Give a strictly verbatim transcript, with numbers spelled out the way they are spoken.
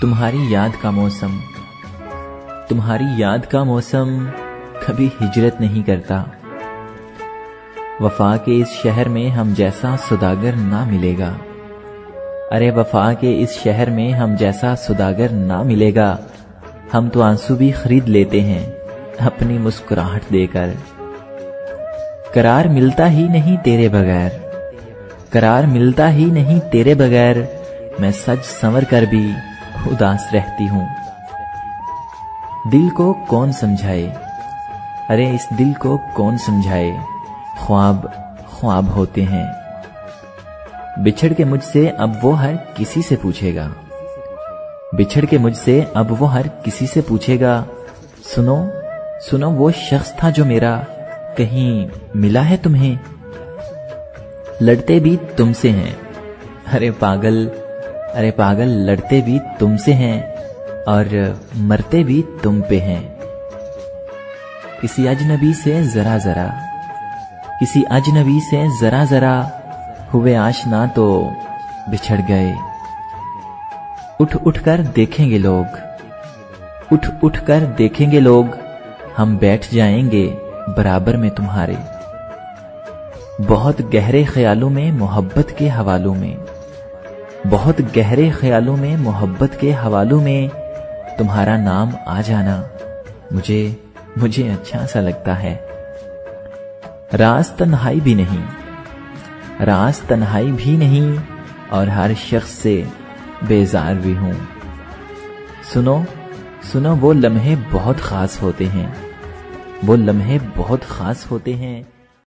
तुम्हारी याद का मौसम, तुम्हारी याद का मौसम कभी हिजरत नहीं करता। वफा के इस शहर में हम जैसा सुदागर ना मिलेगा। अरे वफा के इस शहर में हम जैसा सुदागर ना मिलेगा। हम तो आंसू भी खरीद लेते हैं अपनी मुस्कुराहट देकर। करार मिलता ही नहीं तेरे बगैर, करार मिलता ही नहीं तेरे बगैर। मैं सज संवर कर भी उदास रहती हूँ। दिल को कौन समझाए, अरे इस दिल को कौन समझाए। ख्वाब ख्वाब होते हैं। बिछड़ के मुझसे अब वो हर किसी से पूछेगा, बिछड़ के मुझसे अब वो हर किसी से पूछेगा। सुनो सुनो वो शख्स था जो मेरा, कहीं मिला है तुम्हें। लड़ते भी तुमसे हैं, अरे पागल अरे पागल लड़ते भी तुमसे हैं और मरते भी तुम पे हैं। किसी अजनबी से जरा जरा, किसी अजनबी से जरा जरा हुए आशना तो बिछड़ गए। उठ उठ कर देखेंगे लोग, उठ उठ कर देखेंगे लोग। हम बैठ जाएंगे बराबर में तुम्हारे। बहुत गहरे ख्यालों में मोहब्बत के हवालों में, बहुत गहरे ख्यालों में मोहब्बत के हवालों में तुम्हारा नाम आ जाना मुझे मुझे अच्छा सा लगता है। राज तन्हाई भी नहीं, राज तन्हाई भी नहीं और हर शख्स से बेजार भी हूं। सुनो सुनो वो लम्हे बहुत खास होते हैं, वो लम्हे बहुत खास होते हैं।